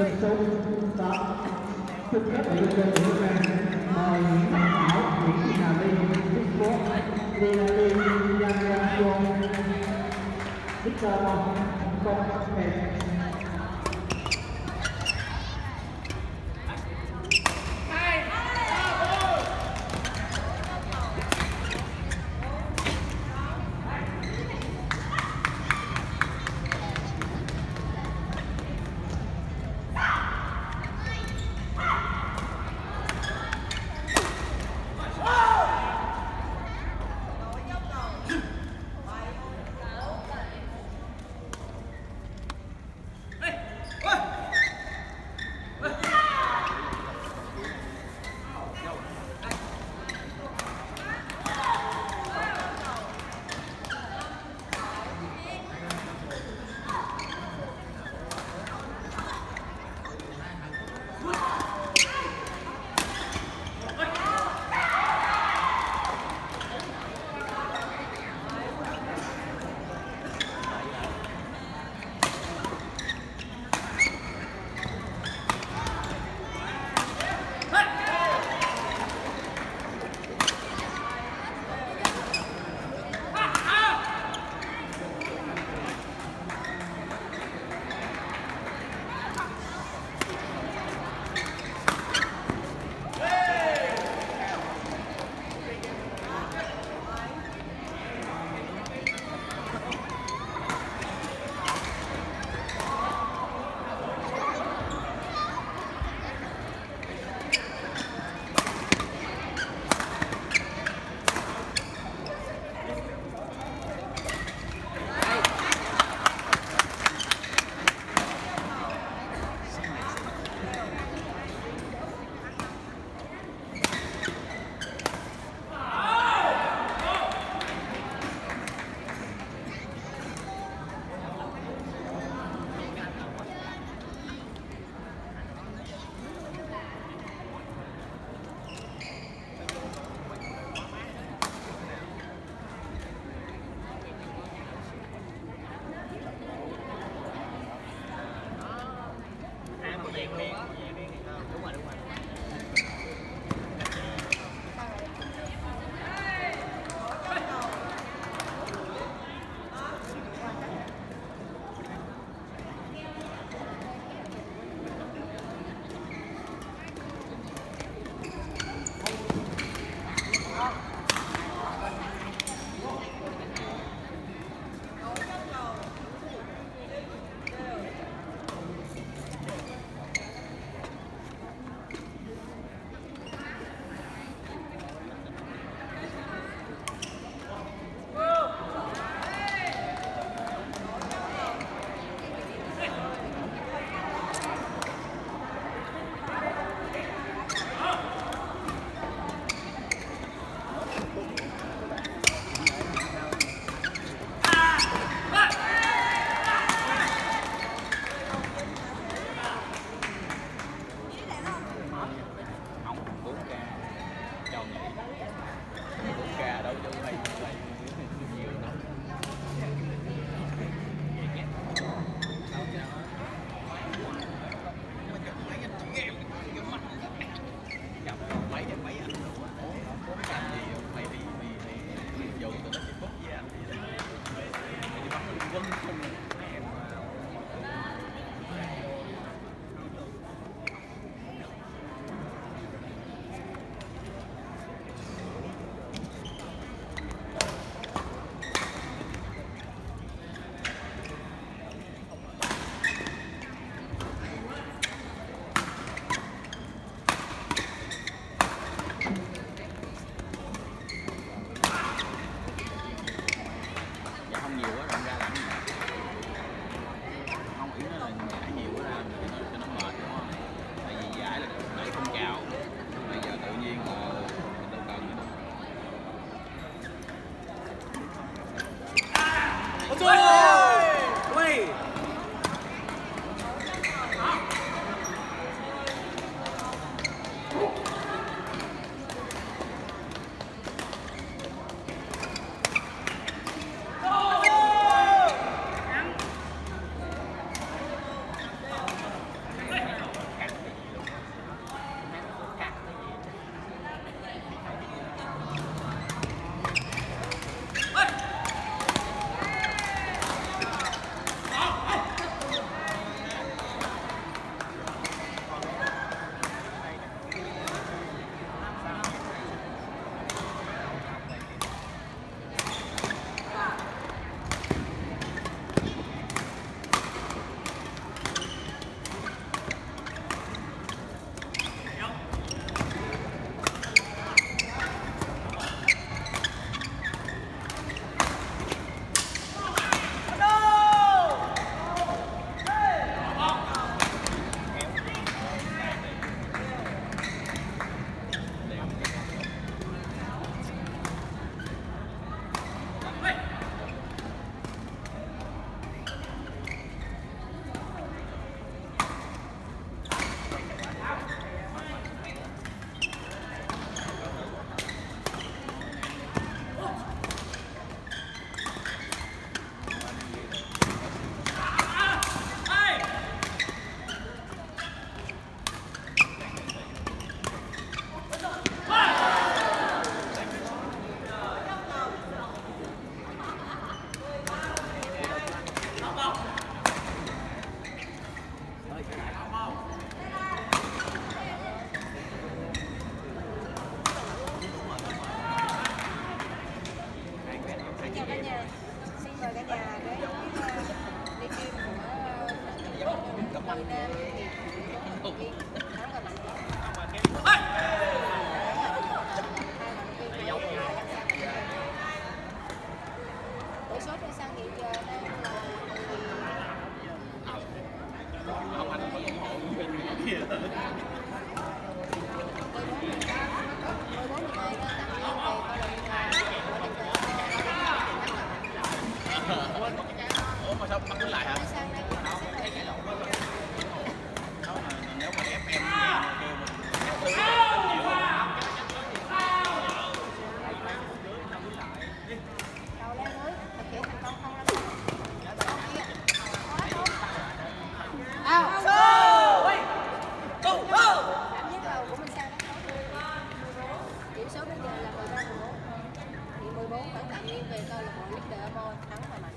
sân số 8 chung kết ở Liên Minh Việt Nam mời Nguyễn Văn Thảo, Nguyễn Thị Hà Ly, Victor Lina Ly, Giang Giang Chuông, Victor Công Hẹn. câu lạc bộ Leader Amon thắng và mạnh.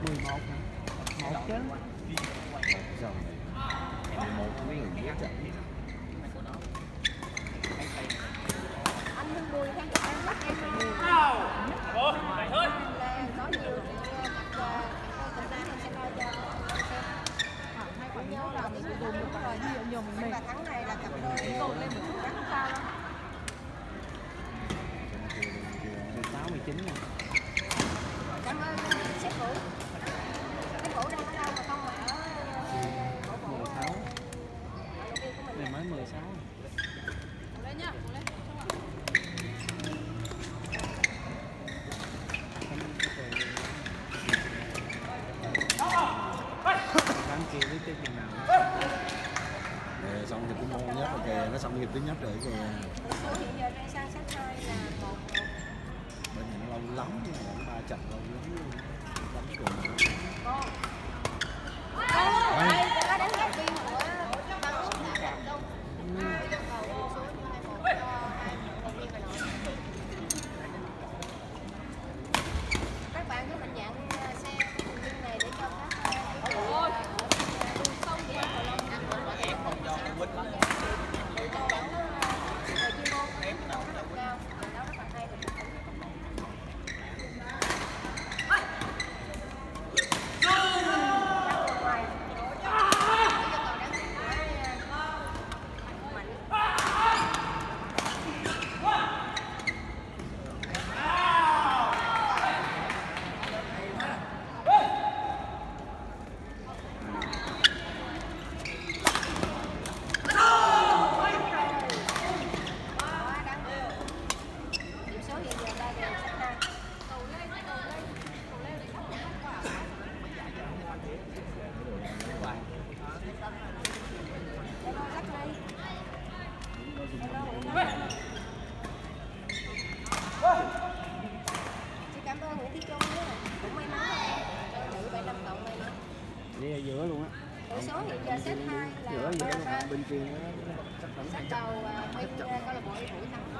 11 hả? 1 chứ. Rồi. 11 mấy người ghét trận. Anh Hưng Bùi hay được em bắt em phải nhiều. Ủa, mày thôi. Là có nhiều thật ra em sẽ lo cho hai quả nhau là mình dùng được rồi. Nhiều mình và thắng này là cặp đôi dồn lên một chút rất cao lắm. 16, 19 nè. Cảm ơn sếp Vũ. Sếp Vũ đang ở đâu mà không ở bộ 16. của mình. Này mới 16. Lên nha, lên. Đang kêu với cái chừng nào. Rồi xong hiệp thứ nhất rồi kìa, nó xong hiệp thứ nhất rồi kìa. Số hiện giờ đang sang set 2 là 1-1. Bên này nó lâu lắm, nó 3 trận lâu lắm. Đánh cùng. Con. Đây, cái đánh đầu tiên của băng út đã đạt đâu. Yêu cầu số như 21 cho hai thành viên phải nói. Các bạn cứ mạnh dạn xe của thành viên này để cho các ôi không đi vào lòng em không cho quýt rồi chuyên môn em rất là cao, nó rất là hay. Chị cảm ơn Nguyễn Thị Trung nhé, cũng may mắn cho nữ 75 cộng may mắn. Đi ở giữa luôn á. Tỷ số hiện giờ set 2 là Giữa luôn, 3-3. bên kia nó Set đầu bên câu lạc bộ Thủy thắng